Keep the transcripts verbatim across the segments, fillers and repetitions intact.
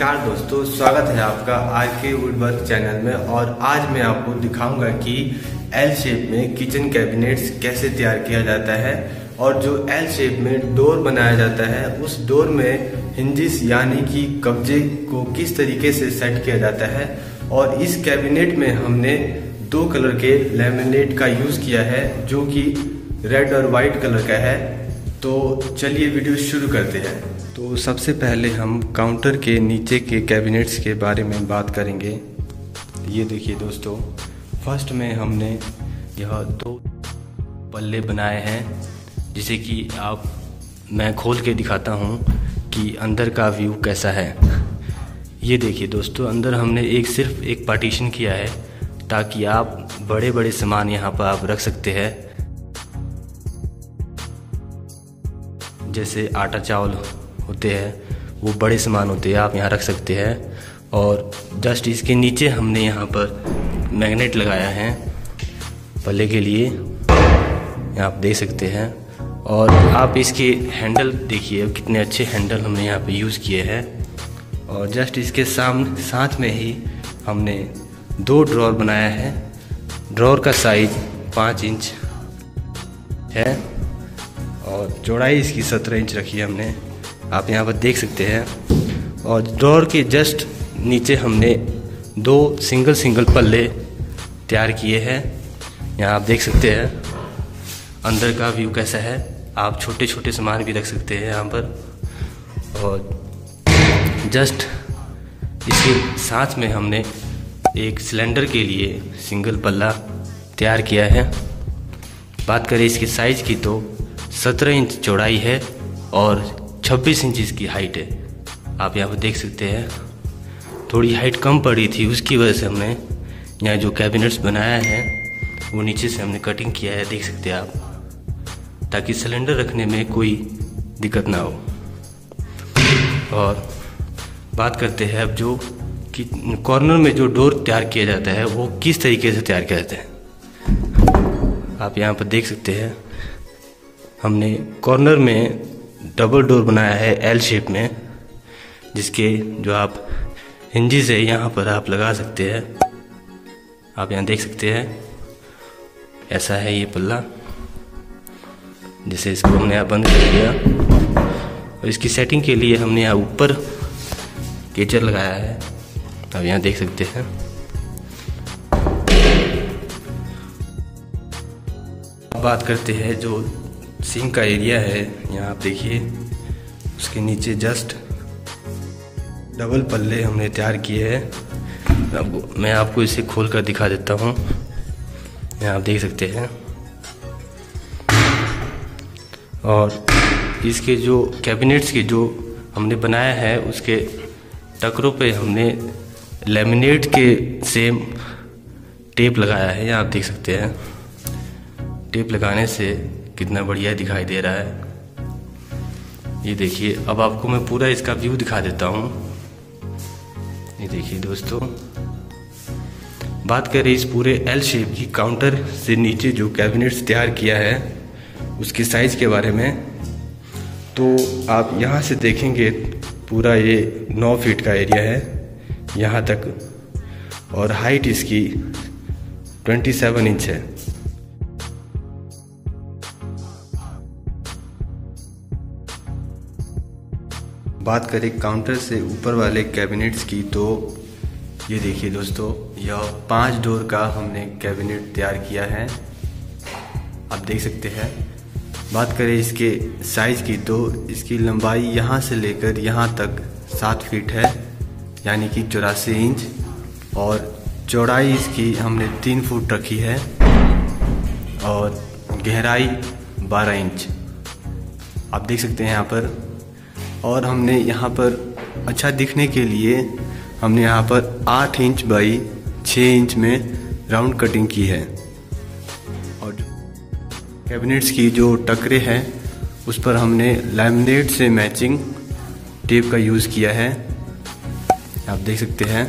नमस्कार दोस्तों, स्वागत है आपका आर के वुडवर्क चैनल में। और आज मैं आपको दिखाऊंगा कि एल शेप में किचन कैबिनेट्स कैसे तैयार किया जाता है और जो एल शेप में डोर बनाया जाता है उस डोर में हिंजिस यानी कि कब्जे को किस तरीके से सेट किया जाता है। और इस कैबिनेट में हमने दो कलर के लैमिनेट का यूज किया है जो कि रेड और वाइट कलर का है। तो चलिए वीडियो शुरू करते हैं। तो सबसे पहले हम काउंटर के नीचे के कैबिनेट्स के बारे में बात करेंगे। ये देखिए दोस्तों, फर्स्ट में हमने यह दो पल्ले बनाए हैं, जिसे कि आप मैं खोल के दिखाता हूँ कि अंदर का व्यू कैसा है। ये देखिए दोस्तों, अंदर हमने एक सिर्फ एक पार्टीशन किया है ताकि आप बड़े बड़े सामान यहाँ पर आप रख सकते हैं, जैसे आटा चावल होते हैं, वो बड़े सामान होते हैं, आप यहाँ रख सकते हैं। और जस्ट इसके नीचे हमने यहाँ पर मैग्नेट लगाया है पल्ले के लिए, यहाँ आप देख सकते हैं। और आप इसके हैंडल देखिए, कितने अच्छे हैंडल हमने यहाँ पे यूज़ किए हैं। और जस्ट इसके सामने साथ में ही हमने दो ड्रॉर बनाया है। ड्रॉर का साइज पाँच इंच है और चौड़ाई इसकी सत्रह इंच रखी है हमने, आप यहाँ पर देख सकते हैं। और ड्रॉर के जस्ट नीचे हमने दो सिंगल सिंगल पल्ले तैयार किए हैं, यहाँ आप देख सकते हैं। अंदर का व्यू कैसा है, आप छोटे छोटे सामान भी रख सकते हैं यहाँ पर। और जस्ट इसके साथ में हमने एक सिलेंडर के लिए सिंगल पल्ला तैयार किया है। बात करें इसके साइज़ की तो सत्रह इंच चौड़ाई है और छब्बीस इंच इसकी हाइट है, आप यहाँ पर देख सकते हैं। थोड़ी हाइट कम पड़ी थी, उसकी वजह से हमने यहाँ जो कैबिनेट्स बनाया है वो नीचे से हमने कटिंग किया है, देख सकते हैं आप, ताकि सिलेंडर रखने में कोई दिक्कत ना हो। और बात करते हैं अब जो कि कॉर्नर में जो डोर तैयार किया जाता है वो किस तरीके से तैयार किया जाता है, आप यहाँ पर देख सकते हैं। हमने कॉर्नर में डबल डोर बनाया है एल शेप में, जिसके जो आप हिंजिस है यहाँ पर आप लगा सकते हैं, आप यहाँ देख सकते हैं। ऐसा है ये पल्ला, जैसे इसको हमने यहाँ बंद कर दिया। और इसकी सेटिंग के लिए हमने यहाँ ऊपर केचर लगाया है, आप यहाँ देख सकते हैं। बात करते हैं जो सिंक का एरिया है, यहाँ आप देखिए, उसके नीचे जस्ट डबल पल्ले हमने तैयार किए हैं। अब मैं आपको इसे खोल कर दिखा देता हूँ, यहाँ आप देख सकते हैं। और इसके जो कैबिनेट्स के जो हमने बनाया है उसके टकरों पे हमने लैमिनेट के सेम टेप लगाया है, यहाँ आप देख सकते हैं। टेप लगाने से कितना बढ़िया दिखाई दे रहा है। ये देखिए, अब आपको मैं पूरा इसका व्यू दिखा देता हूँ। ये देखिए दोस्तों, बात करें इस पूरे एल शेप की काउंटर से नीचे जो कैबिनेट्स तैयार किया है उसके साइज के बारे में, तो आप यहाँ से देखेंगे पूरा ये नौ फीट का एरिया है यहाँ तक, और हाइट इसकी सत्ताईस इंच है। बात करें काउंटर से ऊपर वाले कैबिनेट्स की, तो ये देखिए दोस्तों, यह पांच डोर का हमने कैबिनेट तैयार किया है, आप देख सकते हैं। बात करें इसके साइज़ की तो इसकी लंबाई यहाँ से लेकर यहाँ तक सात फीट है, यानी कि चौरासी इंच। और चौड़ाई इसकी हमने तीन फुट रखी है और गहराई बारह इंच, आप देख सकते हैं यहाँ पर। और हमने यहाँ पर अच्छा दिखने के लिए हमने यहाँ पर आठ इंच बाई छः इंच में राउंड कटिंग की है। और कैबिनेट्स की जो टकरे हैं उस पर हमने लैमिनेट से मैचिंग टेप का यूज़ किया है, आप देख सकते हैं।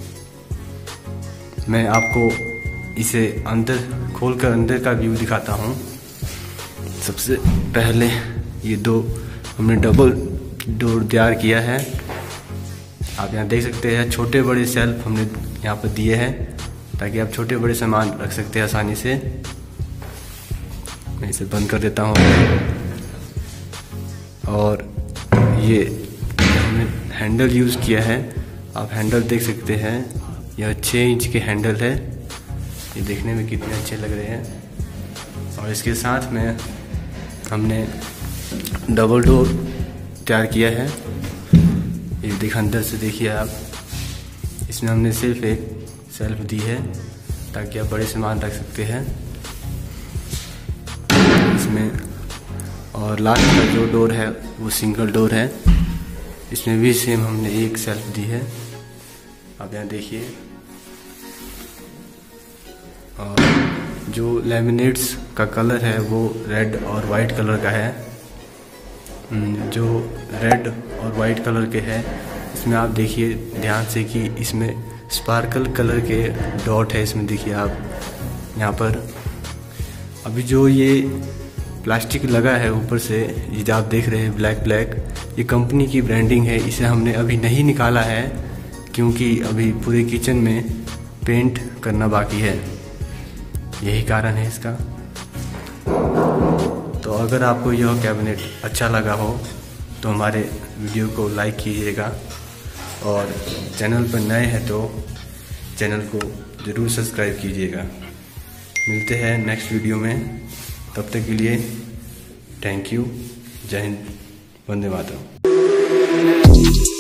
मैं आपको इसे अंदर खोलकर अंदर का व्यू दिखाता हूँ। सबसे पहले ये दो हमने डबल डोर तैयार किया है, आप यहाँ देख सकते हैं छोटे बड़े शेल्फ हमने यहाँ पर दिए हैं ताकि आप छोटे बड़े सामान रख सकते हैं आसानी से। मैं इसे बंद कर देता हूँ। और ये हमने हैंडल यूज़ किया है, आप हैंडल देख सकते हैं। यह छः इंच के हैंडल है, ये देखने में कितने अच्छे लग रहे हैं। और इसके साथ में हमने डबल डोर तैयार किया है। ये देख अंदर से देखिए आप, इसमें हमने सिर्फ एक शेल्फ दी है ताकि आप बड़े सामान रख सकते हैं इसमें। और लास्ट का जो डोर है वो सिंगल डोर है, इसमें भी सेम हमने एक शेल्फ दी है, आप यहाँ देखिए। और जो लैमिनेट्स का कलर है वो रेड और वाइट कलर का है। जो रेड और वाइट कलर के है इसमें आप देखिए ध्यान से कि इसमें स्पार्कल कलर के डॉट है, इसमें देखिए आप यहाँ पर। अभी जो ये प्लास्टिक लगा है ऊपर से, ये जो आप देख रहे हैं ब्लैक ब्लैक, ये कंपनी की ब्रांडिंग है। इसे हमने अभी नहीं निकाला है क्योंकि अभी पूरे किचन में पेंट करना बाकी है, यही कारण है इसका। तो अगर आपको यह कैबिनेट अच्छा लगा हो तो हमारे वीडियो को लाइक कीजिएगा, और चैनल पर नए हैं तो चैनल को ज़रूर सब्सक्राइब कीजिएगा। मिलते हैं नेक्स्ट वीडियो में, तब तक के लिए थैंक यू। जय हिंद, वंदे मातरम।